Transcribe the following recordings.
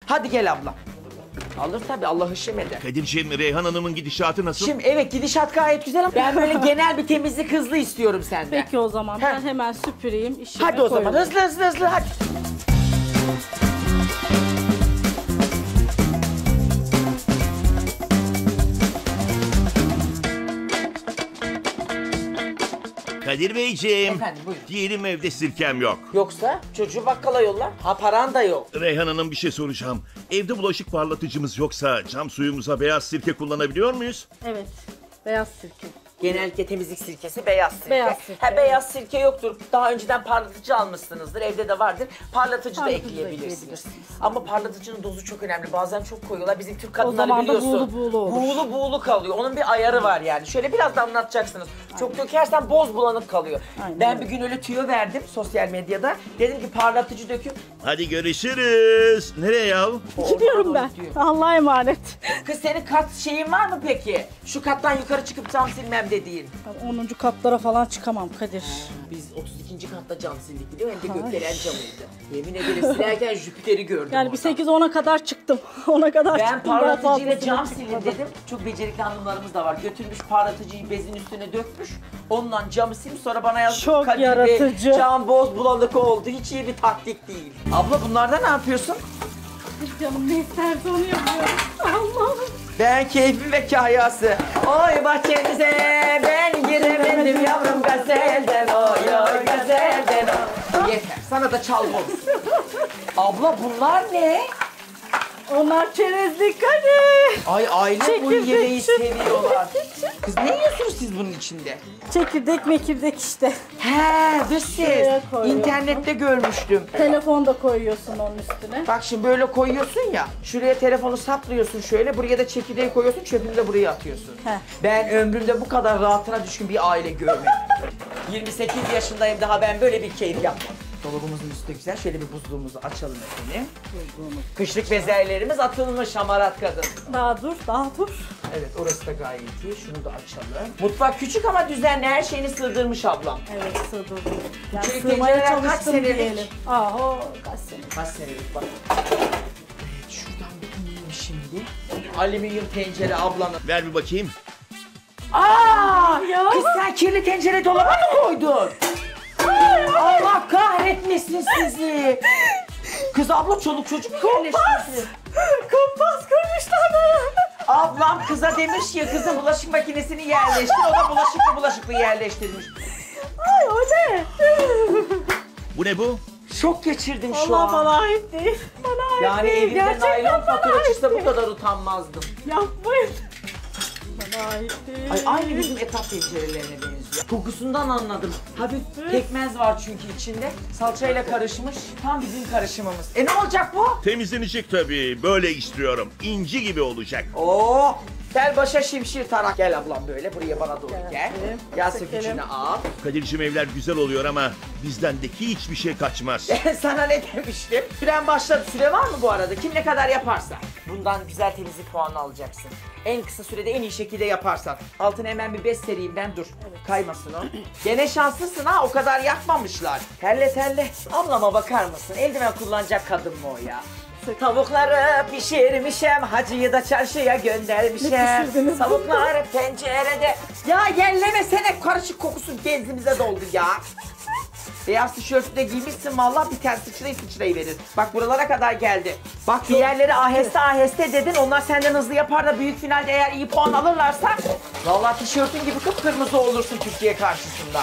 Hadi gel abla. Alır tabii, Allah hışım eder. Kadir'ciğim, Reyhan Hanım'ın gidişatı nasıl? Şimdi evet, gidişat gayet güzel ama ben böyle genel bir temizlik hızlı istiyorum senden. Peki o zaman ben hemen süpüreyim. İşime Hadi o zaman koyuyorum. hızlı hadi. Kadir Beyciğim. Efendim, buyurun. Diyelim evde sirkem yok. Yoksa çocuğu bakkala yolla. Ha, paran da yok. Reyhan Hanım, bir şey soracağım. Evde bulaşık parlatıcımız yoksa cam suyumuza beyaz sirke kullanabiliyor muyuz? Evet. Beyaz sirke. Genellikle temizlik sirkesi beyaz sirke. Beyaz sirke, Ha, beyaz sirke yoktur. Daha önceden parlatıcı almışsınızdır. Evde de vardır. Parlatıcı da ekleyebilirsiniz. Ama parlatıcının dozu çok önemli. Bazen çok koyuyorlar. Bizim Türk kadınları zaman da biliyorsun. buğulu buğulu olur. Buğulu buğulu kalıyor. Onun bir ayarı var yani. Şöyle biraz damlatacaksınız. Çok dökersen boz bulanık kalıyor. Aynen Ben öyle. bir gün öyle tüyo verdim sosyal medyada. Dedim ki parlatıcı dökün. Hadi görüşürüz. Nereye yahu? Gidiyorum ben. Allah'a emanet. Kız, senin kat şeyin var mı peki? Şu kattan yukarı çıkıp cam silmem dediğin. 10. katlara falan çıkamam Kadir. Biz 32. katta cam sildik biliyor musun? Hem de gökdelen camıydı. Yemin ederim silerken Jüpiter'i gördüm Yani bir oradan. 8-10'a kadar çıktım. 10'a kadar Ben çıktım. Daha parlatıcıyla fazlasına cam silin çıkmadım. dedim. Çok becerikli hanımlarımız da var. Götürmüş parlatıcıyı bezin üstüne dökmüş. Ondan camı silmiş, sonra bana yazmış. Çok "Kadir Bey, yaratıcı." cam boz bulanık oldu. Hiç iyi bir taktik değil. Abla, bunlarda ne yapıyorsun? Canım ne isterse onu yapıyorum. Allah'ım. Ben keyfim ve kahyası. Oy bahçenize ben giremedim yavrum gazelden. Oy oy gazelden. Oy. Yeter, sana da çal boz. Abla, bunlar ne? Onlar çerezlik Kadir. Ay, aile boyu Çekirdek, yemeği çekirdek. seviyorlar. Kız, ne yiyorsunuz siz bunun içinde? Çekirdek mekirdek işte. He, dış ses. Şuraya koyuyorum. İnternette görmüştüm. Telefon da koyuyorsun onun üstüne. Bak şimdi böyle koyuyorsun ya, şuraya telefonu saplıyorsun şöyle, buraya da çekirdeği koyuyorsun, çöpünü de buraya atıyorsun. Heh. Ben ömrümde bu kadar rahatına düşkün bir aile görmedim. 28 yaşındayım, daha ben böyle bir keyif yapmadım. Dolabımızın üstü güzel, şöyle bir buzluğumuzu açalım efendim. Kışlık bezerlerimiz atılmış hamarat kadın. Daha dur, daha dur. Evet, orası da gayet iyi, şunu da açalım. Mutfak küçük ama düzenli, her şeyini sığdırmış ablam. Evet, sığdırdım. Yani Çelik sığmaya tencereler kaç çalıştım senelik? diyelim. Aho, kaç senelik. Kaç senelik bak. Evet, şuradan bir ineyim şimdi. Alüminyum tencere ablanın. Ver bir bakayım. Aa! Ya. Kız, sen kirli tencere dolaba mı koydun? Allah kahretmesin sizi. Kız, abla çoluk çocuk mu yerleştirdi? Kumpas kurmuşlar bana. Ablam kıza demiş ya, kızın bulaşık makinesini yerleştir. O da bulaşıklı yerleştirmiş. Ay, o ne? Bu ne bu? Şok geçirdim şu Allah an. bana ait değil. Bana ait Yani değil. evimde Gerçekten naylon bana fatura ait çıksa bu değil. kadar utanmazdım. Yapmayın. Bana ait değil. Ay, aynı bizim etap tencerelerine benziyor. Kokusundan anladım. Hafif pekmez var çünkü içinde. Salçayla karışmış. Tam bizim karışımımız. Ne olacak bu? Temizlenecek tabii. Böyle istiyorum. İnci gibi olacak. Oo! Gel başa şimşir tarak. Gel ablam, böyle buraya bana doğru gel. Geldim. Gel, Çekelim. sökücünü al. Kadir'cim, evler güzel oluyor ama bizdendeki hiçbir şey kaçmaz. Sana ne demiştim? Süren başladı. Süre var mı bu arada? Kim ne kadar yaparsa. Bundan güzel temizlik puanı alacaksın. En kısa sürede en iyi şekilde yaparsan. Altına hemen bir bez sereyim ben, dur. Kaymasın o. Gene şanslısın ha, o kadar yakmamışlar. Terle terle. Ablama bakar mısın? Eldiven kullanacak kadın mı o ya? Tavukları pişirmişim, hacıyı da çarşıya göndermişim. Ne pişirdiniz? Tavuklar tencerede. Ya yerlemesene, karışık kokusu genzimize doldu ya. Beyaz tişörtü de giymişsin, vallahi bir tane sıçrayı verir. Bak, buralara kadar geldi. Bak, diğerleri aheste aheste dedin, onlar senden hızlı yapar da büyük finalde eğer iyi puan alırlarsa vallahi tişörtün gibi kıpkırmızı olursun Türkiye karşısında.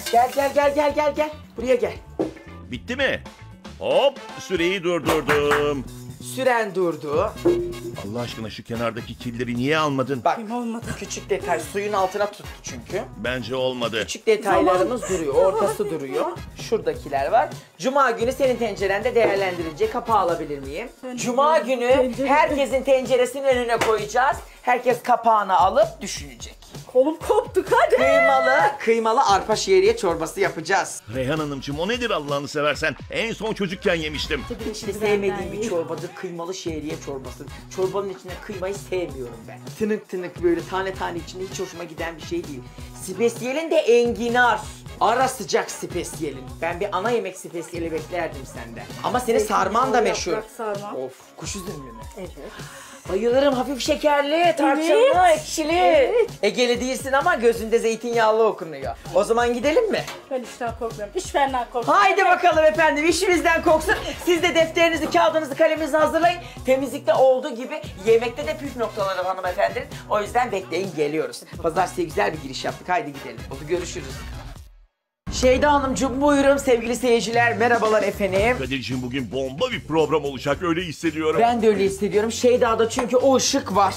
Gel. Buraya gel. Bitti mi? Hop, süreyi durdurdum. Süren durdu. Allah aşkına şu kenardaki killeri niye almadın? Bak, Kim olmadı? küçük detay suyun altına tuttu çünkü. Bence olmadı. Küçük detaylarımız duruyor, ortası duruyor. Şuradakiler var. Cuma günü senin tencerende değerlendirilecek. Kapağı alabilir miyim? Cuma günü herkesin tenceresinin önüne koyacağız. Herkes kapağını alıp düşünecek. Kolum koptu Kadir. Kıymalı arpa şehriye çorbası yapacağız. Reyhan Hanımcığım, o nedir Allah'ını seversen? En son çocukken yemiştim. İşte sevmediğim bir çorbadır kıymalı şehriye çorbası. Çorbanın içinde kıymayı sevmiyorum ben. Tınık tınık böyle tane tane içinde hiç hoşuma giden bir şey değil. Spesiyelin de enginar. Ara sıcak spesiyelin. Ben bir ana yemek spesiyeli beklerdim senden. Ama senin sarman da meşhur. Yaprak sarma. Of, kuş üzümlü mü? Evet. Bayılırım, hafif şekerli, tarçınlı, ekşili. Egeli değilsin ama gözünde zeytinyağlı okunuyor. O zaman gidelim mi? Ben işten korkmuyorum. İş benden korkmuyorum. Haydi bakalım efendim, işimizden koksun. Siz de defterinizi, kağıdınızı, kaleminizi hazırlayın. Temizlikte olduğu gibi yemekte de püf noktaları hanımefendi. O yüzden bekleyin, geliyoruz. Pazartesiye güzel bir giriş yaptık. Haydi gidelim. Oldu, görüşürüz. Şeyda Hanımcığım buyurun sevgili seyirciler. Merhabalar efendim. Kadir'cim bugün bomba bir program olacak öyle hissediyorum. Ben de öyle hissediyorum. Şeyda'da çünkü o ışık var.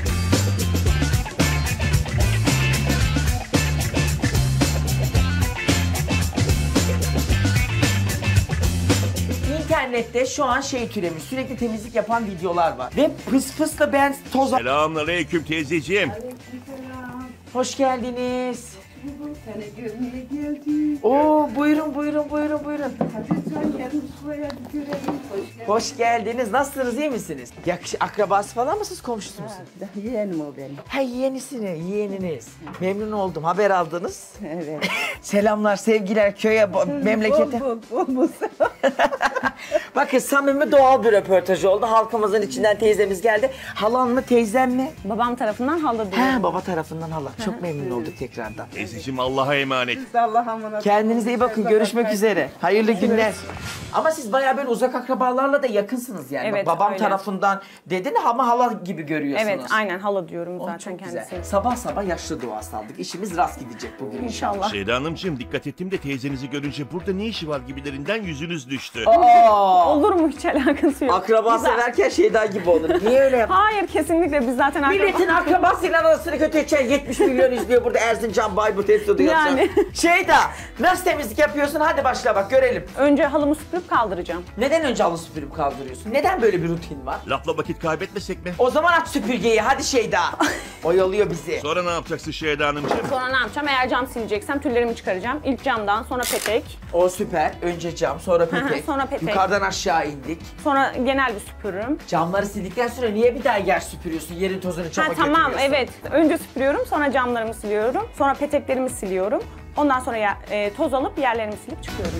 İnternette şu an şey türemiş, sürekli temizlik yapan videolar var. Ve pıs pısla ben toz... Selamünaleyküm teyzeciğim. Hoş geldiniz. Seni görmeye geldim. Oo buyurun buyurun buyurun buyurun. Hadi sen gel Mustafa'ya bir görelim. Hoş geldin. Hoş geldiniz. Nasılsınız, iyi misiniz? Akrabası falan mısınız, komşusu musunuz? Yeğenim o benim. Ha yeğeniniz. Memnun oldum. Haber aldınız. Evet. Selamlar, sevgiler köye, memlekete. Bol. Bakın samimi doğal bir röportaj oldu. Halkımızın içinden teyzemiz geldi. Halan mı, teyzem mi? Babam tarafından hala diyor. He, baba tarafından hala. Çok memnun olduk tekrardan. Teyzeciğim Allah'a emanet. Allah'a emanet. Kendinize iyi bakın. Görüşmek üzere. Hayırlı günler. Ama siz bayağı böyle uzak akrabalarla da yakınsınız yani. Evet, Babam öyle. tarafından dedin ama hala gibi görüyorsunuz. Evet, aynen hala diyorum Oh, zaten çok güzel. kendisine. Sabah sabah yaşlı duası aldık. İşimiz rast gidecek bugün. İnşallah. Şeyda Hanımcığım dikkat ettim de teyzenizi görünce burada ne işi var gibilerinden yüzünüz düştü. Aa, Olur mu, hiç alakası yok. akraba Güzel. severken Şeyda gibi olur. Niye öyle yap? Hayır, kesinlikle biz zaten Milletin akrabasıyla arasını kötü edeceksin. 70 milyon izliyor burada Erzincan, Bayburt, Esto'da Yani. yapacaksın. Şeyda, nasıl temizlik yapıyorsun? Hadi başla bak görelim. Önce halımı süpürüp kaldıracağım. Neden önce halı süpürüp kaldırıyorsun? Neden böyle bir rutin var? Lafla vakit kaybetmesek mi? O zaman aç süpürgeyi, hadi Şeyda. Oyalıyor bizi. Sonra ne yapacaksın Şeyda Hanımcığım? Sonra ne yapacağım? Eğer cam sileceksem tüllerimi çıkaracağım. İlk camdan, sonra petek, O süper. Önce cam, sonra petek. sonra petek. Yukarıdan aşağı indik. sonra genel bir süpürürüm. Camları sildikten sonra niye bir daha yer süpürüyorsun? Yerin tozunu çabuk Tamam, götürüyorsun. evet. Önce süpürüyorum, sonra camlarımı siliyorum. Sonra peteklerimi siliyorum. Ondan sonra toz alıp yerlerimi silip çıkıyorum.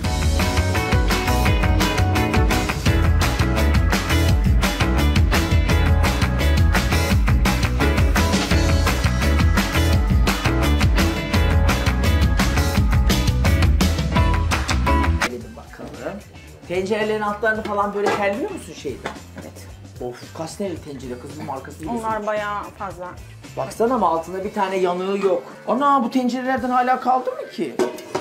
Gelin bakalım. Tencerelerin altlarını falan böyle terliyor musun Şeyda? Evet. Of, kaç TL'li tencere kız, bu markası değil. Onlar bayağı fazla. Baksana ama altında bir tane yanığı yok. Ana, bu tencerelerden hala kaldı mı ki?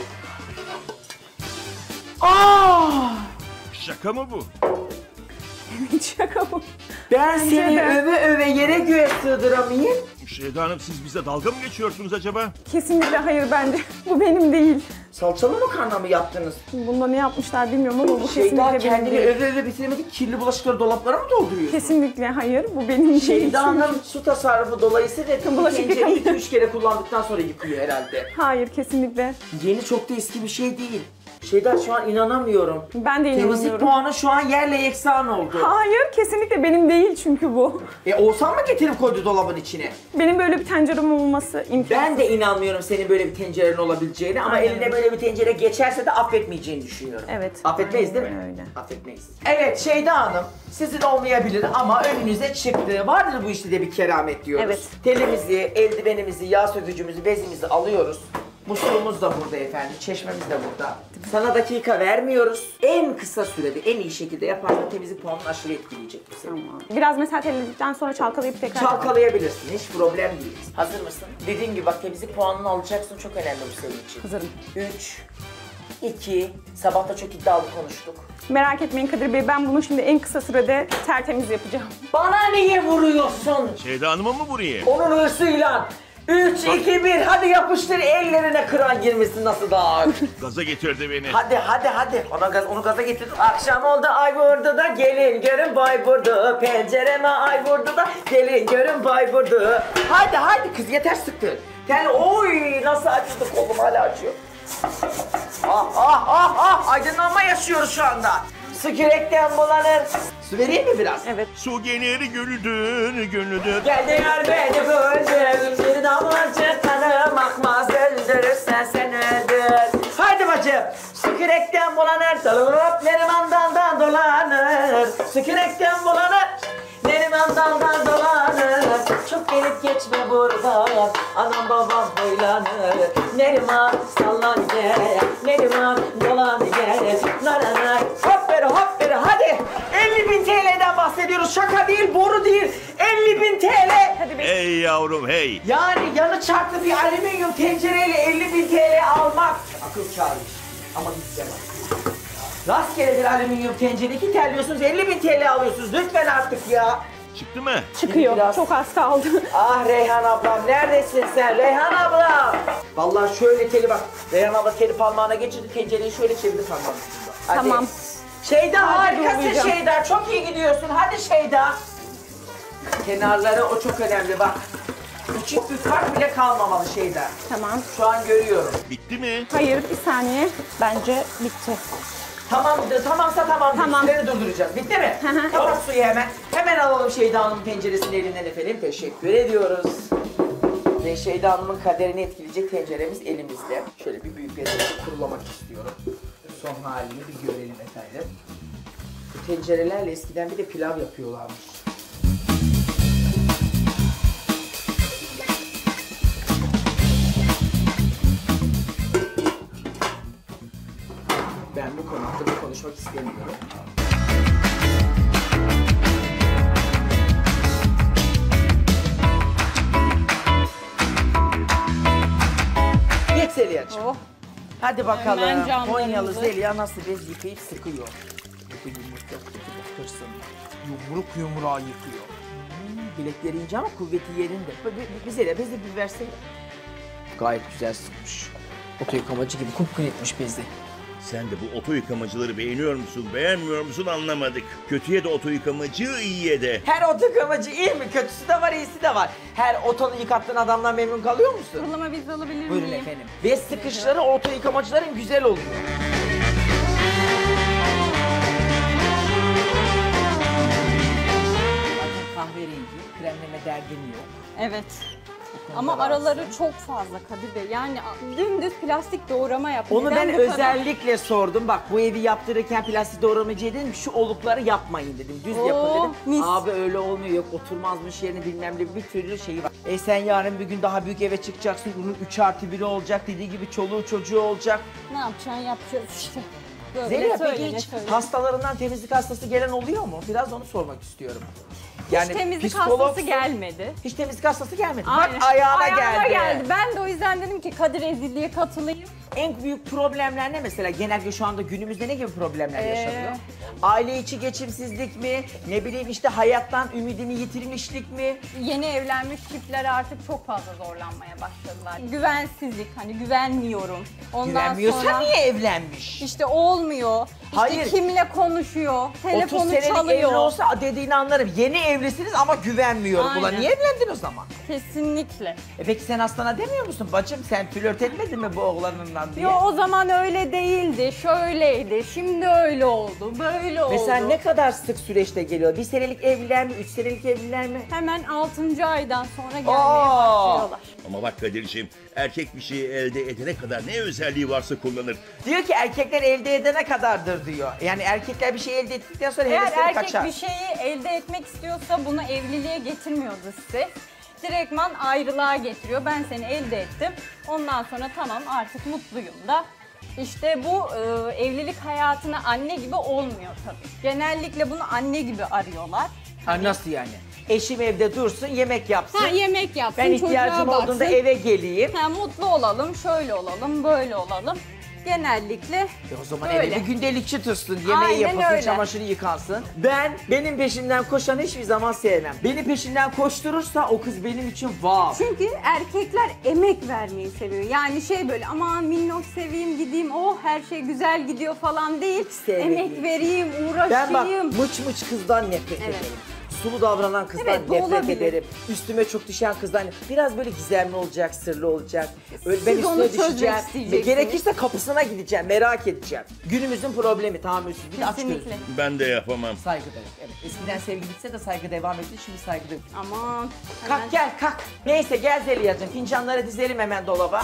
Aa! Şaka mı bu? Hiç şaka bu. Ben seni de. öve öve yere göğe sığdıramayayım. Şeyda Hanım siz bize dalga mı geçiyorsunuz acaba? Kesinlikle hayır bence. Bu benim değil. Salçalı makarna mı yaptınız? Bunda ne yapmışlar bilmiyorum ama bu Şeyda kesinlikle benim kendini değil. öve öve bitiremedik, kirli bulaşıkları dolaplara mı dolduruyorsun? Kesinlikle hayır, bu benim değil. Şeyda Hanım su tasarrufu dolayısıyla Bulaşık tencereyi yıkamıyor. 2-3 kere kullandıktan sonra yıkıyor herhalde. Hayır, kesinlikle. Yeni, çok da eski bir şey değil. Şeyda, şu an inanamıyorum. Ben de Temizlik inanamıyorum. puanı şu an yerle yeksan oldu. Hayır, kesinlikle benim değil çünkü bu. Oğuzhan mı getirip koydu dolabın içine? Benim böyle bir tencerem olması imkansız. Ben de inanmıyorum senin böyle bir tencerenin olabileceğine ama Aynen eline öyle. böyle bir tencere geçerse de affetmeyeceğini düşünüyorum. Evet. Affetmeyiz değil mi? Aynen öyle. Affetmeyiz. Evet Şeyda Hanım, sizin olmayabilir ama önünüze çıktı. Vardır bu işte de bir keramet diyoruz. Evet. Telimizi, eldivenimizi, yağ sökücümüzü, bezimizi alıyoruz. Musluğumuz da burada efendim, çeşmemiz de burada. Sana dakika vermiyoruz. En kısa sürede, en iyi şekilde yaparsan temizlik puanını aşırı etkileyecek bu seni. Tamam. Biraz mesela telledikten sonra çalkalayıp tekrar... Çalkalayabilirsin, hiç problem değil. Hazır mısın? Dediğim gibi bak, temizlik puanını alacaksın, çok önemli bu senin için. Hazırım. 3, 2, sabah da çok iddialı konuştuk. Merak etmeyin Kadir Bey, ben bunu şimdi en kısa sürede tertemiz yapacağım. Bana niye vuruyorsun? Şeyda Hanım'a mı vurayım? Onun hırsıyla. 3, 2, 1, hadi yapıştır, ellerine kıran girmesin, nasıl da ağır. Gaza getirdi beni. Hadi. Onu gaza getir. Akşam oldu, ay vurdu da gelin görün bay vurdu. Pencereme ay vurdu da gelin görün bay vurdu. Hadi kız, yeter sıktın. Yani oy nasıl acıdı, kolum hala acıyor. Aydınlanma yaşıyoruz şu anda. Su kürekten bulanır. Su vereyim mi biraz? Evet. Su gelir gönüldür gönüldür. Gel de gör beni böldür. Bir damlacık kanım akmaz öldürürsen sen öldür. Haydi bacım. Su kürekten bulanır. Dalıp Neriman'dan dolanır. Su kürekten bulanır. Neriman'dan dolanır. Çok gelip geçme buradan. Anam babam huylanır. Neriman sallan gel. Neriman dolan gel. Naranay hop ver hadi. 50.000 TL'den bahsediyoruz. Şaka değil, boru değil. 50.000 TL. Hadi bir Hey yavrum hey. Yani yanı çarklı bir alüminyum tencereyle 50.000 TL almak akıl kârmış. Ama bizde var. Rastgele bir alüminyum tencere, iki terliyorsunuz, 50.000 TL alıyorsunuz. Lütfen artık ya. Çıktı mı? çıkıyor. Biraz- Çok az kaldı. Ah Reyhan ablam, neredesin sen Reyhan ablam? Vallahi şöyle teli bak. Reyhan abla teli parmağına geçirdi, tencereyi şöyle çevirdi parmağın üstünde. Hadi. Tamam. Şeyda Hadi harikasın durmayacağım. Şeyda, çok iyi gidiyorsun. Hadi Şeyda. Kenarları o çok önemli bak. Küçük bir fark bile kalmamalı Şeyda. Tamam. Şu an görüyorum. Bitti mi? Hayır, bir saniye. Bence bitti. Tamamsa tamam. Tamam. Süreni durduracağız. Bitti mi? Hı hı. Kapat suyu hemen. Hemen alalım Şeyda Hanım'ın tenceresini elinden efendim. Teşekkür ediyoruz. Ve Şeyda Hanım'ın kaderini etkileyecek tenceremiz elimizde. Şöyle bir büyük bezle kurulamak istiyorum. Son halini bir görelim efendim. Bu tencerelerle eskiden bir de pilav yapıyorlarmış. Ben bu konu hakkında konuşmak istemiyorum. Geç Zeliha'cığım. Oh. Hadi bakalım. Hemen camlarımızı- Konyalı Zeliha nasıl bez yıkayıp sıkıyor. Bu yumruk yok, bu hırsın. Yumruk yumruğa yıkıyor. Bilekleri ince ama kuvveti yerinde. Zeliha bezi bir versene. Gayet güzel sıkmış. Oto yıkamacı gibi kupkun etmiş bezi. Sen de bu oto yıkamacıları beğeniyor musun, beğenmiyor musun anlamadık. Kötüye de oto yıkamacı, iyiye de. Her oto yıkamacı iyi mi? Kötüsü de var, iyisi de var. Her otonu yıkattığın adamdan memnun kalıyor musun? Kurulama bez alabilir Buyurun miyim? efendim. Bez sıkışları oto yıkamacıların güzel oluyor. Zaten kahverengi, kremleme derdin yok. Evet. konuda Ama rahatsın. araları çok fazla Kadir Bey. Yani dümdüz plastik doğrama yaptım. Onu Neden ben bu kadar? özellikle sordum. Bak bu evi yaptırırken plastik doğramacıya dedim şu olukları yapmayın dedim. Düz Oo, yapın dedim. mis. Abi öyle olmuyor. Yok oturmazmış yerine bilmem ne bir türlü şeyi var. Sen yarın bir gün daha büyük eve çıkacaksın. Bunun 3+1'i olacak. Dediği gibi çoluğu çocuğu olacak. Ne yapacaksın yapacağız işte. Böyle Zeliha söyle, peki ne hiç söyle. hastalarından temizlik hastası gelen oluyor mu? Biraz onu sormak istiyorum. Hiç temizlik psikologsun. hastası gelmedi. Hiç temizlik hastası gelmedi. Aynen. Bak ayağına geldi. Ben de o yüzden dedim ki Kadir ezilliğe katılayım. En büyük problemler ne mesela? Genelde şu anda günümüzde ne gibi problemler yaşanıyor? Ee, Aile içi geçimsizlik mi? Ne bileyim işte hayattan ümidini yitirmişlik mi? Yeni evlenmiş çiftler artık çok fazla zorlanmaya başladılar. Güvensizlik, hani güvenmiyorum. Ondan Güvenmiyorsa sonra niye evlenmiş? işte olmuyor. İşte Hayır. kimle konuşuyor, 30 telefonu senelik evli çalıyor. olsa dediğini anlarım. Yeni evlisiniz ama güvenmiyorum. Ulan Aynen. niye evlendin o zaman? Kesinlikle. Peki sen aslana demiyor musun? Bacım sen flört etmedin mi bu oğlanından diye? Yo o zaman öyle değildi, şöyleydi, şimdi öyle oldu, böyle oldu. Mesela ne kadar sık süreçte geliyor? 1 senelik evliler mi? 3 senelik evliler mi? Hemen 6. aydan sonra gelmeye Aa! başlıyorlar. Ama bak Kadir'ciğim, erkek bir şeyi elde edene kadar ne özelliği varsa kullanır. Diyor ki erkekler elde edene kadardır diyor. Yani erkekler bir şey elde ettikten sonra Eğer hevesleri erkek kaçar. bir şeyi elde etmek istiyorsa bunu evliliğe getirmiyordu size. Direktman ayrılığa getiriyor. Ben seni elde ettim. Ondan sonra tamam artık mutluyum da. İşte bu evlilik hayatına anne gibi olmuyor tabii. Genellikle bunu anne gibi arıyorlar. Ha, nasıl yani? Eşim evde dursun, yemek yapsın. Ha yemek yapsın, Ben ihtiyacım çocuğa olduğunda baksın. eve geleyim. Ha, mutlu olalım, şöyle olalım, böyle olalım. Genellikle O zaman böyle. eve bir gündelikçi tutsun, yemeği Aynen yapılsın, öyle. çamaşırı yıkansın. Benim peşimden koşanı hiçbir zaman sevmem. Beni peşinden koşturursa o kız benim için wow. Çünkü erkekler emek vermeyi seviyor. Yani şey böyle aman minnoş seveyim gideyim oh her şey güzel gidiyor falan değil. sevmediğim Emek vereyim, Ben bak uğraşayım. mıç mıç kızdan nefret Evet. ederim. sulu davranan kızdan Evet, bu nefret olabilir. ederim. Üstüme çok düşen kızdan biraz böyle gizemli olacak, sırlı olacak. Öyle ben Siz onu üstüne çözmek düşeceğim. isteyeceksiniz. Gerekirse kapısına gideceğim, merak edeceğim. Günümüzün problemi tahammülsüz. Bir de aç Kesinlikle. gözlü. Ben de yapamam. Saygı derim. Evet. Eskiden sevgi bitse de saygı devam etti. Şimdi saygı da bitti. Aman. Kalk gel kalk. Neyse gel Zeliha'cığım. Fincanları dizelim hemen dolaba.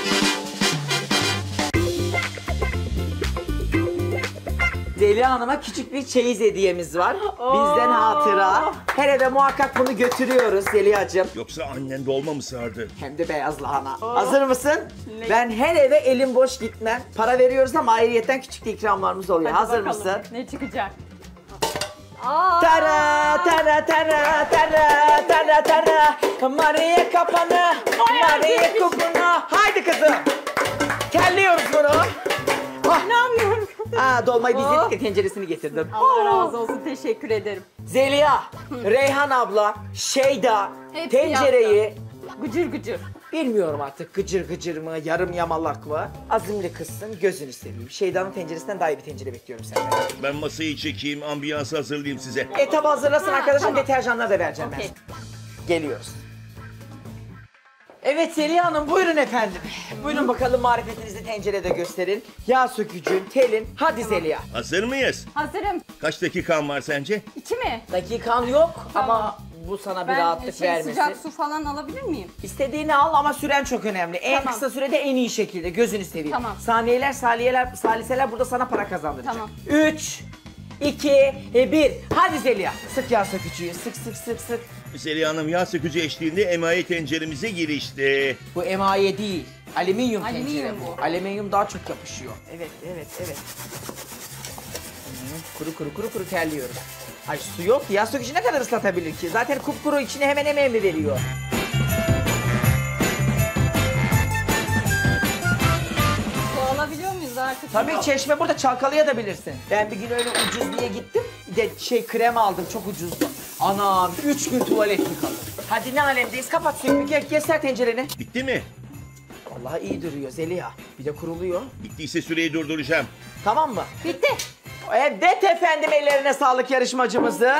Zeliha Hanım'a küçük bir çeyiz hediyemiz var. Bizden hatıra. Her eve muhakkak bunu götürüyoruz Zeliha'cığım. Yoksa annen dolma mı sardı? Hem de beyaz lahana. Hazır mısın? Ben her eve elim boş gitmem. Para veriyoruz ama ayrıyetten küçük de ikramlarımız oluyor. Hadi Hazır bakalım, mısın? ne çıkacak? Tara tara tara tara tara tara Maria kapanı Maria kupunu Haydi kızım Kelliyoruz bunu İnanmıyorum. Dolmayı dizdik de tenceresini getirdim Allah razı olsun, teşekkür ederim. Zeliha, Reyhan abla, Şeyda Hepsi tencereyi Gıcır gıcır. bilmiyorum artık gıcır gıcır mı yarım yamalak mı azimli kızsın gözünü seveyim. Şeyda'nın tenceresinden daha iyi bir tencere bekliyorum senden. Ben masayı çekeyim, ambiyansı hazırlayayım size. Etabı hazırlasın arkadaşım tamam. deterjanları da vereceğim Okey. ben. Geliyoruz. Evet Zeliha Hanım buyurun efendim. Buyurun bakalım marifetinizi tencerede gösterin. Yağ sökücün, telin. Hadi Zeliha. Hazır mıyız? Hazırım. Kaç dakikan var sence? 2 mi? Dakikan yok Tamam. ama bu sana bir Ben rahatlık vermesin. sıcak su falan alabilir miyim? İstediğini al ama süren çok önemli. En Tamam. kısa sürede en iyi şekilde gözünü seveyim. Tamam. Saniyeler, saliseler burada sana para kazandıracak. Tamam. 3, 2, 1. Hadi Zeliha. Sık yağ sökücüyü. Sık sık sık sık. Zeliha Hanım yağ sökücü eşliğinde emaye tenceremize girişti. Bu emaye değil. Alüminyum tencere Alüminyum bu. bu. Alüminyum daha çok yapışıyor. Evet, evet, evet. Kuru kuru kuru kuru terliyoruz. Ay su yok. Yağ sökücü ne kadar ıslatabilir ki? Zaten kupkuru içine hemen hemen mi veriyor? Su alabiliyor muyuz artık? Tabii çeşme burada çalkalayabilirsin. Ben bir gün öyle ucuz diye gittim. Bir de krem aldım çok ucuzdu. Anam 3 gün tuvalet yıkadım. Hadi ne alemdeyiz kapat suyu. Göster tencereni. Bitti mi? Vallahi iyi duruyor Zeliha. Bir de kuruluyor. Bittiyse süreyi durduracağım. Tamam mı? Bitti. Evet efendim ellerine sağlık yarışmacımızın.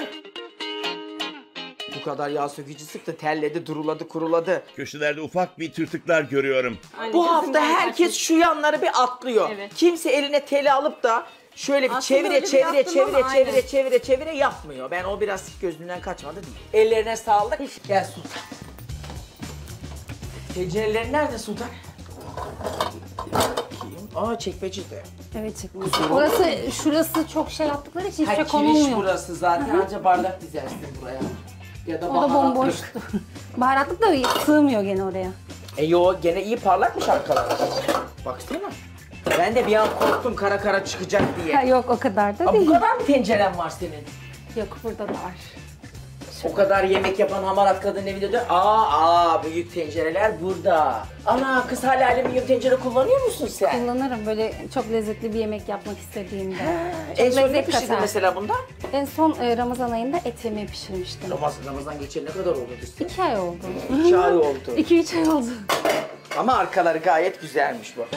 Bu kadar yağ sökücü sıktı, telledi, duruladı, kuruladı. Köşelerde ufak bir tırtıklar görüyorum. Anne, Bu gözüm hafta geldi, herkes açmış. şu yanları bir atlıyor. Evet. Kimse eline teli alıp da şöyle bir Aslında çevire öyle bir çevire yaptım çevire ama çevire aynen. çevire çevire yapmıyor. Ben o biraz gözümden kaçmadı değil. Ellerine sağlık. Gel Sultan. Tencerelerin nerede Sultan? Aa çekmecede. Evet çıkmış. Şurası çok şey yaptıkları için hiçbir Ha şey kiriş konulmuyor. burası zaten. Anca bardak dizersin buraya. Ya da O da baharatlık. bomboştu. Baharatlık da sığmıyor gene oraya. Yo gene iyi parlakmış arkaları. Baksana. Ben de bir an korktum kara kara çıkacak diye. Ha, yok o kadar da Aa, bu değil. kadar mı tenceren var senin? Yok burada da var. O kadar yemek yapan hamarat kadın evinde de büyük tencereler burada. Ana kız hala alüminyum tencere kullanıyor musun sen? Kullanırım böyle çok lezzetli bir yemek yapmak istediğimde. En son ne lezzet pişirdin katar. mesela bunda? En son Ramazan ayında et yemeği pişirmiştim. Ramazan geçeli ne kadar oldu Düzse? 2 ay oldu. 2 ay oldu. 2-3 ay oldu. Ama arkaları gayet güzelmiş bu.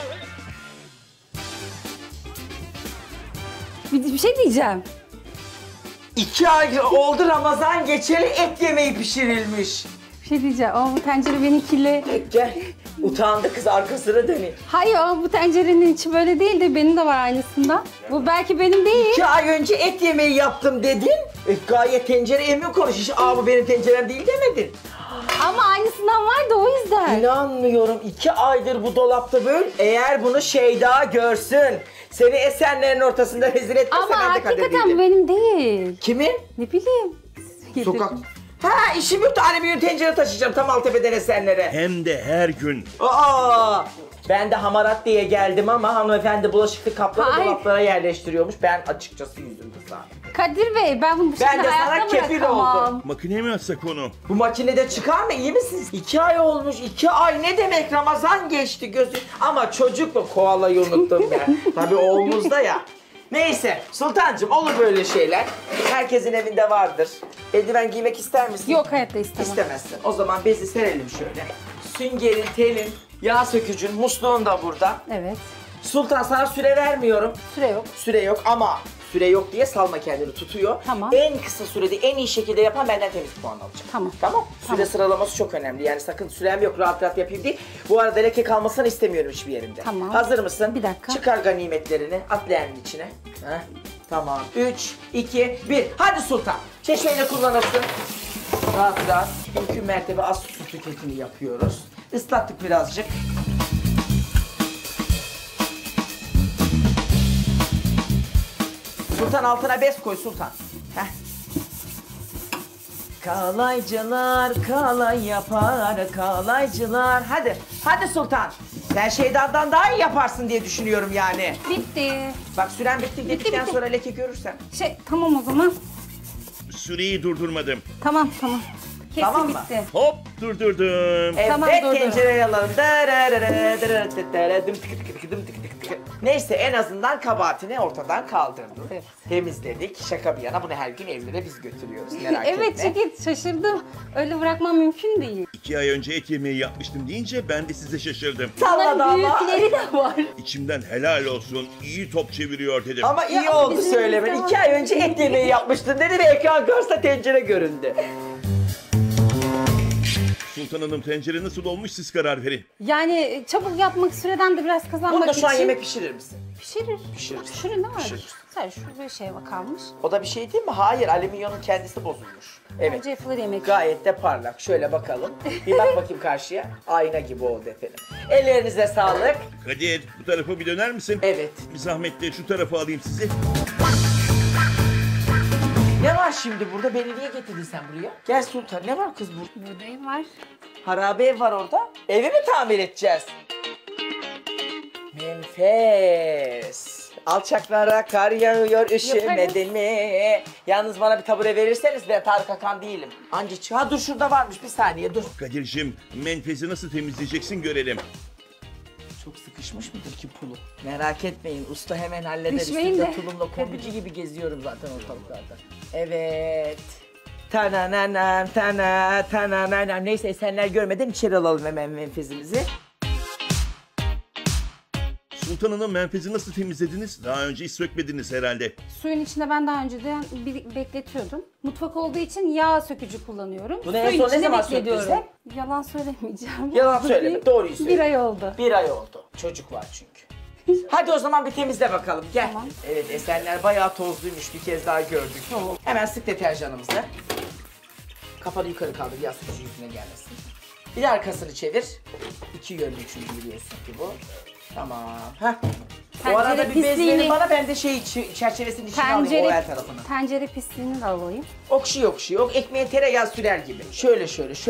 Bir şey diyeceğim. 2 ay oldu Ramazan geçeli et yemeği pişirilmiş. Bir şey diyeceğim ama bu tencere benimkiyle... Gel. Utandı kız arkasına dönüyor. Hayır ama bu tencerenin içi böyle değil de benim de var aynısından. Bu belki benim değil. 2 ay önce et yemeği yaptım dedin. Gayet tencere emin konuşuyor. Bu benim tencerem değil demedin. Ama aynısından var da o yüzden. İnanmıyorum. 2 aydır bu dolapta böyle. Eğer bunu Şeyda görsün. Seni Esenler'in ortasında rezil etmese Ama ben de kader hakikaten bu değilim. benim değil. Kimin? Ne bileyim. Sokak. Ha işim yok da alüminyum tencere taşıyacağım tam Maltepe'den Esenler'e. Hem de her gün. Ben de hamarat diye geldim ama hanımefendi bulaşıklı kapları Hayır. dolaplara yerleştiriyormuş. Ben açıkçası üzüldüm zaten. Kadir Bey ben bunu bu Ben şekilde de sana hayatta kefil bırakamam. oldum. Makineye mi atsak onu? Bu makinede çıkar mı? İyi misiniz? 2 ay olmuş. 2 ay ne demek? Ramazan geçti gözü. Ama çocukla koalayı unuttum ben. Tabii oğlumuzda ya. Neyse Sultancığım olur böyle şeyler. Herkesin evinde vardır. Eldiven giymek ister misin? Yok hayatta istemem. İstemezsin. O zaman bezi serelim şöyle. Süngerin, telin, yağ sökücün, musluğun da burada. Evet. Sultan sana süre vermiyorum. Süre yok. Süre yok ama Süre yok diye salma kendini, tutuyor. Tamam. En kısa sürede en iyi şekilde yapan benden temiz puan alacak. Tamam. Tamam. Süre Tamam. sıralaması çok önemli. Yani sakın sürem yok, rahat rahat yapayım değil. Bu arada leke kalmasını istemiyorum hiçbir yerimde. Tamam. Hazır mısın? Bir dakika. Çıkar ganimetlerini, at leğenin içine. Heh. Tamam. 3, 2, 1. Hadi Sultan. Çeşmeyle kullanırsın. Rahat rahat. Mümkün mertebe az su tüketimi yapıyoruz. Islattık birazcık. Sultan altına bez koy Sultan. Heh. Kalaycılar kalay yapar kalaycılar. Hadi. Hadi Sultan. Sen Şeyda'dan daha iyi yaparsın diye düşünüyorum yani. Bitti. Bak süren bitti dedikten bitti. sonra leke görürsen. Tamam o zaman. Süreyi durdurmadım. Tamam. Kesin Tamam mı? bitti. Hop durdurdum. Evet, Tamam, dur. tencereye alalım. Neyse en azından kabahatini ortadan kaldırdım. Evet. Temizledik. Şaka bir yana bunu her gün evlere biz götürüyoruz. Merak etme. Evet çünkü şaşırdım. Öyle bırakmam mümkün değil. 2 ay önce et yemeği yapmıştım deyince ben de size şaşırdım. Salladı Bunların ama. büyükleri de var. İçimden helal olsun, iyi top çeviriyor dedim. Ama iyi Ya, oldu bizim söylemen. bizde 2 ay önce et yemeği yapmıştın dedi ve ekran karşısında tencere göründü. Sultan Hanım tencere nasıl olmuş siz karar verin. Yani çabuk yapmak süreden de biraz kazanmak Bunu da için. şu an yemek pişirir misin? Pişirir. Pişiririz. Pişirir ne var? Pişirir. Sadece şu bir şeye kalmış. O da bir şey değil mi? Hayır, alüminyonun kendisi bozulmuş. Evet. Bence yapılır yemek. Gayet de parlak. Şöyle bakalım. Bir bak bakayım karşıya. Ayna gibi oldu efendim. Ellerinize sağlık. Kadir bu tarafa bir döner misin? Evet. Bir zahmetle şu tarafa alayım sizi. Ne var şimdi burada? Beni niye getirdin sen buraya? Gel Sultan. Ne var kız burada? Burada ev var. Harabe ev var orada. Evi mi tamir edeceğiz? Menfes. Alçaklara kar yağıyor üşümedin mi? Yalnız bana bir tabure verirseniz ben Tarık Akan değilim. Anca ha dur şurada varmış bir saniye dur. Kadir'cim menfezi nasıl temizleyeceksin görelim. Çok sıkışmış mıdır ki pulu? Merak etmeyin usta hemen halleder. Düşmeyin Üstümde de. tulumla kombici gibi geziyorum zaten ortalıklarda. Evet. Tananam tananam. Neyse esenler görmeden içeri alalım hemen menfezimizi. Sultan Hanım menfezi nasıl temizlediniz? Daha önce hiç sökmediniz herhalde. Suyun içinde ben daha önceden bekletiyordum. Mutfak olduğu için yağ sökücü kullanıyorum. Bunu en Suyun son ne içinde zaman bekletiyorum. söktün Yalan söylemeyeceğim. Yalan söyleme, doğruyu söyle. Bir ay oldu. Bir ay oldu. Çocuk var çünkü. Hadi o zaman bir temizle bakalım gel. Tamam. Evet esenler bayağı tozluymuş bir kez daha gördük. Tamam. Hemen sık deterjanımızı. Kafanı yukarı kaldır yağ suyu yüzüne gelmesin. Bir de arkasını çevir. İki yönlü çünkü biliyorsun ki bu. Tamam. Heh. O Tencere arada bir bez verin pisliğini- bana ben de çerçevesinin içine alayım o el tarafını. Tencere pisliğini de alayım. Okşuyor okşuyor. Ekmeğe tereyağı sürer gibi. Şöyle.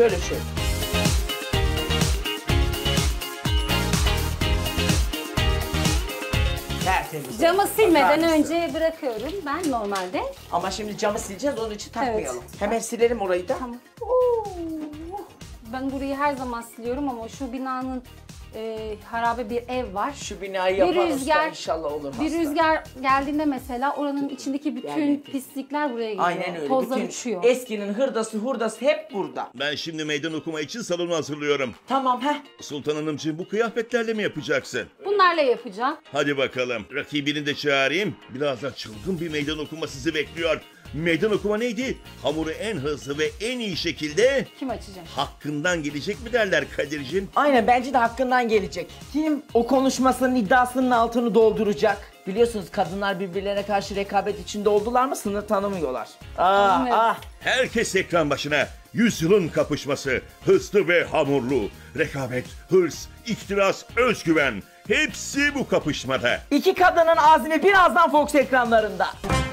Tertemiz. Camı silmeden Bakar mısın? önce bırakıyorum ben normalde. Ama şimdi camı sileceğiz onun için takmayalım. Hemen silelim orayı da. Tamam. Oo. Ben burayı her zaman siliyorum ama şu binanın harabe bir ev var. Şu binayı Bir yapan usta rüzgar- inşallah olur hasta. Bir rüzgar geldiğinde mesela oranın içindeki bütün Yani- pislikler buraya geliyor. Aynen öyle. Tozlar Bütün uçuyor. eskinin hırdası hurdası hep burada. Ben şimdi meydan okuma için salonu hazırlıyorum. Tamam Sultan Hanımcığım bu kıyafetlerle mi yapacaksın? Bunlarla yapacağım. Hadi bakalım. Rakibini de çağırayım. Birazdan çılgın bir meydan okuma sizi bekliyor. Meydan okuma neydi? Hamuru en hızlı ve en iyi şekilde Kim açacak? hakkından gelecek mi derler Kadir'cim? Aynen bence de hakkından gelecek. Kim o konuşmasının iddiasının altını dolduracak? Biliyorsunuz kadınlar birbirlerine karşı rekabet içinde oldular mı sınır tanımıyorlar. Evet. Herkes ekran başına. Yüzyılın kapışması. Hızlı ve hamurlu. Rekabet, hırs, ihtiras, özgüven. Hepsi bu kapışmada. İki kadının azmi birazdan Fox ekranlarında.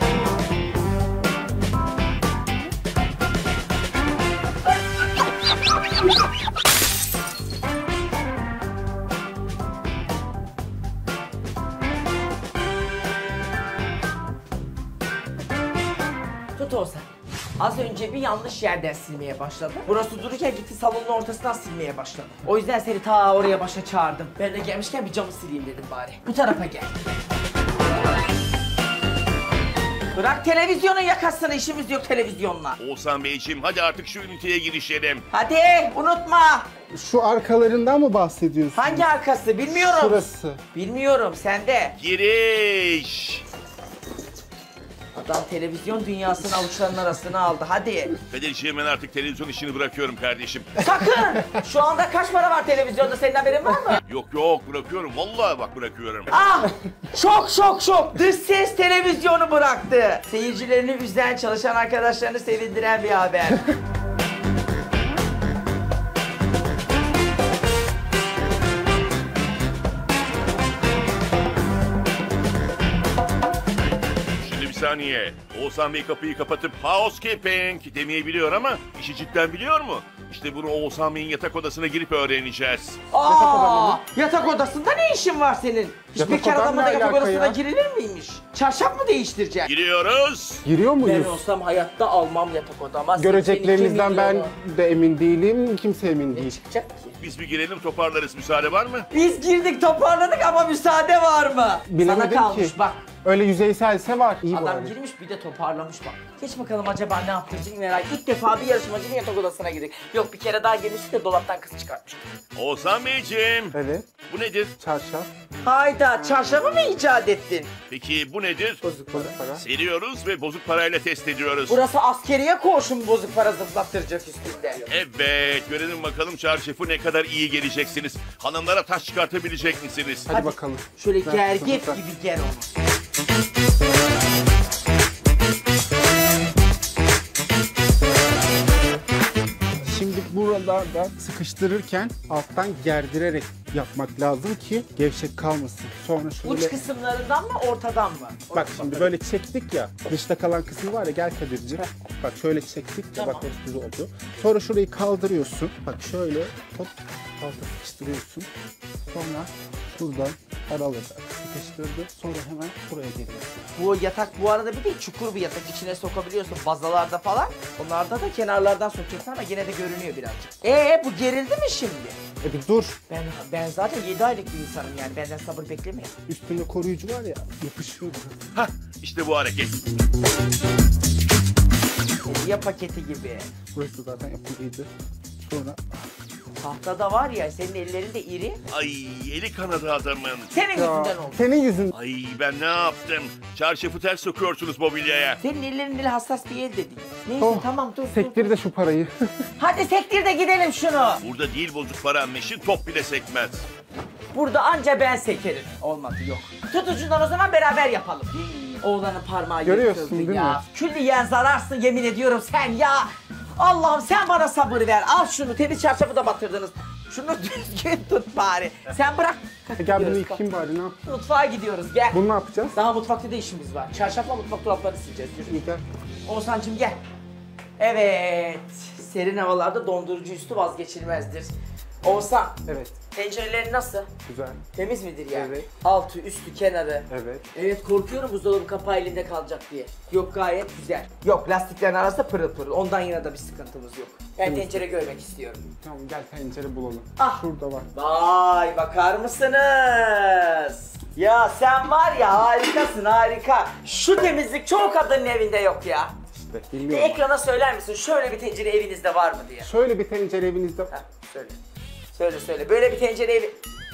Tut olsa. Az önce bir yanlış yerden silmeye başladı. Burası dururken gitti salonun ortasından silmeye başladı. O yüzden seni ta oraya başa çağırdım. Ben de gelmişken bir camı sileyim dedim bari. Bu tarafa gel. Bırak televizyonun yakasını, işimiz yok televizyonla. Oğuzhan Beyciğim hadi artık şu üniteye girişelim. Hadi unutma. Şu arkalarından mı bahsediyorsun? Hangi arkası bilmiyorum. Şurası. Bilmiyorum sende. Giriş. Adam televizyon dünyasının avuçlarının arasına aldı. Hadi. Kadirciğim ben artık televizyon işini bırakıyorum kardeşim. Sakın! Şu anda kaç para var televizyonda, senin haberin var mı? Yok bırakıyorum. Vallahi bak bırakıyorum. Ah! Şok! Dış ses televizyonu bıraktı. Seyircilerini üzen, çalışan arkadaşlarını sevindiren bir haber. Şimdi bir saniye. Oğuzhan Bey kapıyı kapatıp housekeeping demeyi biliyor ama işi cidden biliyor mu? İşte bunu Oğuzhan Bey'in yatak odasına girip öğreneceğiz. Yatak odasında ne işin var senin? Hiç Yatak bekar odam adamın da ne yatak alaka odasına ya? girilir miymiş? Çarşaf mı değiştirecek? Giriyoruz. Giriyor Ben muyuz? olsam hayatta almam yatak odama. Göreceklerinizden 82 ben milyonu. de emin değilim, kimse emin Ne değil. çıkacak ki? Biz bir girelim toparlarız. Müsaade var mı? Biz girdik toparladık ama müsaade var mı? Bilemedim Sana kalmış ki. bak. Öyle yüzeyselse var, iyi Adam bari. girmiş bir de toparlamış bak. Geç bakalım acaba ne yaptıracak merak. İlk defa bir yarışmacının yatak odasına girdik. Yok bir kere daha girmişti de dolaptan kız çıkartmış. Oğuzhan Beyciğim. Evet, Bu nedir? çarşaf, Hayda, çarşafı mı icat ettin? Peki bu nedir? bozuk para. Seriyoruz ve bozuk parayla test ediyoruz. Burası askeriye koğuşu, bozuk para zıplattıracak üstünde. Evet, görelim bakalım çarşafı ne kadar iyi geleceksiniz. Hanımlara taş çıkartabilecek misiniz? Hadi bakalım. Şöyle Ben gergef sınıfta. gibi gel onu. Şimdi buralarda sıkıştırırken alttan gerdirerek yapmak lazım ki gevşek kalmasın. Sonra Uç şöyle... kısımlarından mı, ortadan mı? Bak şimdi böyle çektik ya, dışta kalan kısmı var ya, gel Kadir'ciğim. Bak şöyle çektik ya, Tamam. bak orası düz oldu. Sonra şurayı kaldırıyorsun. Bak şöyle hop alta sıkıştırıyorsun. Sonra şuradan aralığı sıkıştırdı. Sonra hemen buraya geliyorsun. Bu yatak bu arada bir de çukur bir yatak. İçine sokabiliyorsun bazalarda falan. Onlarda da kenarlardan sokuyorsun ama yine de görünüyor birazcık. Bu gerildi mi şimdi? Bir dur. Ben zaten 7 aylık bir insanım yani. Benden sabır beklemeyin. Üstünde koruyucu var ya, yapışıyor. Hah, işte bu hareket. Ya paketi gibi. Burası zaten yapılıydı. Sonra Tahtada var ya, senin ellerin de iri. Ay, eli kanadı adamın. Senin yüzünden oldu. senin yüzün. Ay, ben ne yaptım? Çarşafı ters sokuyorsunuz mobilyaya. Senin ellerin eli hassas bir el dedi. Neyse tamam dur. Sektir de şu parayı. Hadi sektir de gidelim şunu. Burada değil bozuk para, meşin top bile sekmez. Burada anca ben sekerim. Olmadı yok. Tut ucundan o zaman beraber yapalım. Oğlanın parmağı Görüyorsun, yırtıldı değil ya. mi? Külliyen zararsın yemin ediyorum sen ya. Allah'ım sen bana sabır ver. Al şunu, temiz çarşafı da batırdınız. Şunu düzgün tut bari. Sen bırak. Gel bunu Gidiyoruz, yıkayayım bari, ne yapayım? Mutfağa gidiyoruz gel. Bunu ne yapacağız? Daha mutfakta da işimiz var. Çarşafla mutfak dolaplarını sileceğiz. Yürü. İyi, gel. Oğuzhan'cığım gel. Evet. Serin havalarda dondurucu üstü vazgeçilmezdir. Oğuzhan, Evet, tencerelerin nasıl? güzel. Temiz midir yani? Evet. Altı, üstü, kenarı. Evet. Evet, korkuyorum buzdolabı kapağı elinde kalacak diye. Yok, gayet güzel. Yok, lastiklerin arasında pırıl pırıl. Ondan yana da bir sıkıntımız yok. Ben tencere görmek istiyorum. Tamam, gel tencere bulalım. Ah. Şurada var. Vay, bakar mısınız? Ya sen var ya, harikasın harika. Şu temizlik çoğu kadının evinde yok ya. İşte Bir bilmiyorum. ekrana söyler misin şöyle bir tencere evinizde var mı diye? Şöyle bir tencere evinizde... Heh, söyle. Söyle. Böyle bir tencere evi...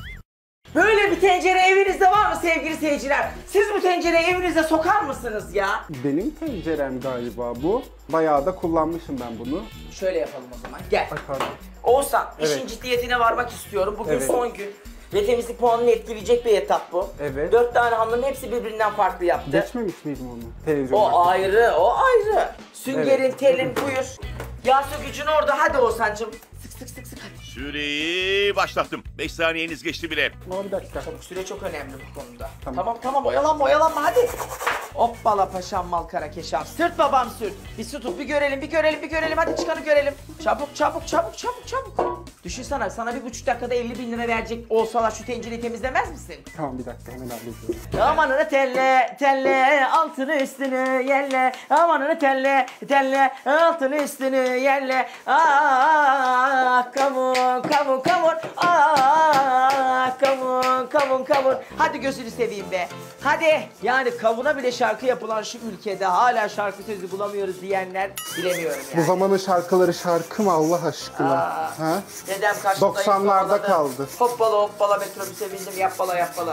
Böyle bir tencere evinizde var mı sevgili seyirciler? Siz bu tencereyi evinize sokar mısınız ya? Benim tencerem galiba bu. Bayağı da kullanmışım ben bunu. Şöyle yapalım o zaman. Gel. Ay pardon. Oğuzhan, işin Evet. ciddiyetine varmak istiyorum. Bugün Evet. son gün. Ve temizlik puanını etkileyecek bir etap bu. Evet. 4 tane hanımın hepsi birbirinden farklı yaptı. Geçmemiş miydim onu? Televizyon O ayrı. Süngerin, Evet. telin, buyur. Yağ sökücün orada. Hadi Oğuzhan'cığım. Sık hadi. Süreyi başlattım. 5 saniyeniz geçti bile. Ama bir dakika. Çabuk, süre çok önemli bu konuda. Tamam. Tamam oyalanma hadi. Hoppala paşam mal kara keşan. Sırt babam sürt. Bir su tut bir görelim hadi çıkanı görelim. Çabuk. Düşünsene sana 1,5 dakikada 50.000 lira verecek olsalar şu tencereyi temizlemez misin? Tamam, bir dakika, hemen hallediyorum. Amanını telle altını üstünü yelle. Amanını telle altını üstünü yelle. Kavun. Kavun. Hadi gözünü seveyim be. Hadi. Yani kavuna bile şarkı yapılan şu ülkede hala şarkı sözü bulamıyoruz diyenler bilemiyorum Bu yani. zamanın şarkıları şarkı mı Allah aşkına? Ha? Dedem kaçtı. 90'larda kaldı. Hoppala metrobüse bindim yapbala.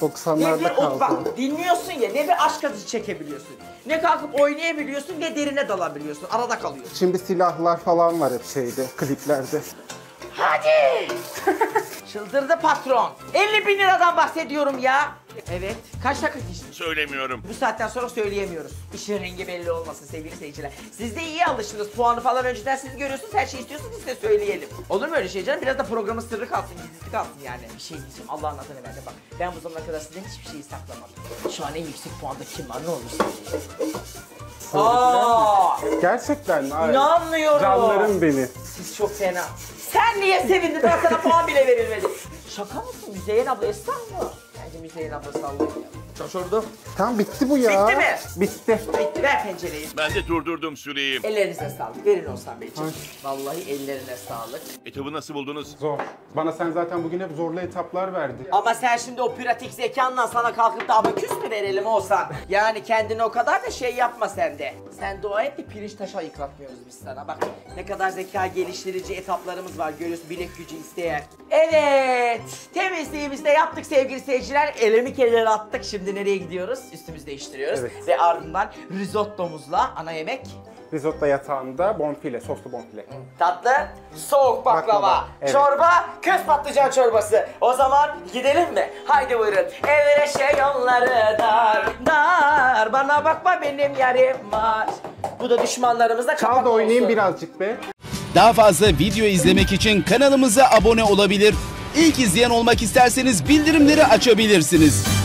Ne 90'larda bir kaldı. bak dinliyorsun ya, ne bir aşk acısı çekebiliyorsun. Ne kalkıp oynayabiliyorsun, ne derine dalabiliyorsun. Arada kalıyorsun. Şimdi silahlar falan var hep şeyde, kliplerde. Hadi! Çıldırdı patron. 50 bin liradan bahsediyorum ya. Evet. Kaç dakika geçti? Söylemiyorum. Bu saatten sonra söyleyemiyoruz. İşin rengi belli olmasın sevgili seyirciler. Siz de iyi alıştınız. Puanı falan önceden siz görüyorsunuz. Her şeyi istiyorsunuz, biz de söyleyelim. Olur mu öyle şey canım? Biraz da programın sırrı kalsın, gizlisi kalsın yani. Bir şey diyeceğim. Allah'ın adını verdi bak. Ben bu zamana kadar sizden hiçbir şeyi saklamadım. Şu an en yüksek puanda kim var? Ne olur söyleyin. Aa! Gerçekten mi? Ay, İnanmıyorum. Canlarım beni. Siz çok fena. Sen niye sevindin? Ben sana puan bile verilmedi. Şaka mısın? Müzeyyen abla estağfurullah. Bence Müzeyyen abla sallıyor ya. Şaşırdım. Tamam bitti bu ya. Bitti mi? Bitti. Bitti, ver pencereyi. Ben de durdurdum süreyi. Ellerinize sağlık. Verin Oğuzhan Beyciğim. Vallahi ellerine sağlık. Etabı nasıl buldunuz? Zor. Bana sen zaten bugün hep zorlu etaplar verdin. Ama sen şimdi o pratik zekanla sana kalkıp da abaküs mü verelim Oğuzhan? Yani kendini o kadar da şey yapma sen de. Sen dua et de pirinç taşı ayıklatmıyoruz biz sana. Bak ne kadar zeka geliştirici etaplarımız var. Görüyorsun, bilek gücü isteyen. Evet. Temizliğimizi de yaptık sevgili seyirciler. Elimi kenara attık. Şimdi nereye gidiyoruz? Üstümüzü değiştiriyoruz. Evet. Ve ardından risottomuzla ana yemek. Risotto yatağında bonfile, soslu bonfile. Tatlı, soğuk baklava, Baklava, evet. çorba, köz patlıcan çorbası. O zaman gidelim mi? Haydi buyurun. Evreşe yolları dar, dar. Bana bakma benim yarim var. Bu da düşmanlarımızla Çal kapak da oynayayım olsun. birazcık be. Daha fazla video izlemek için kanalımıza abone olabilir. İlk izleyen olmak isterseniz bildirimleri açabilirsiniz.